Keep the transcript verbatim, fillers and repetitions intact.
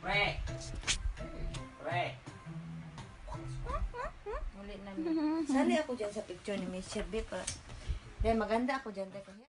Pre! Pre! Muli na. Sali ako dyan sa picture ni Miss Shelby para. Dahil maganda ako dyan. Dahil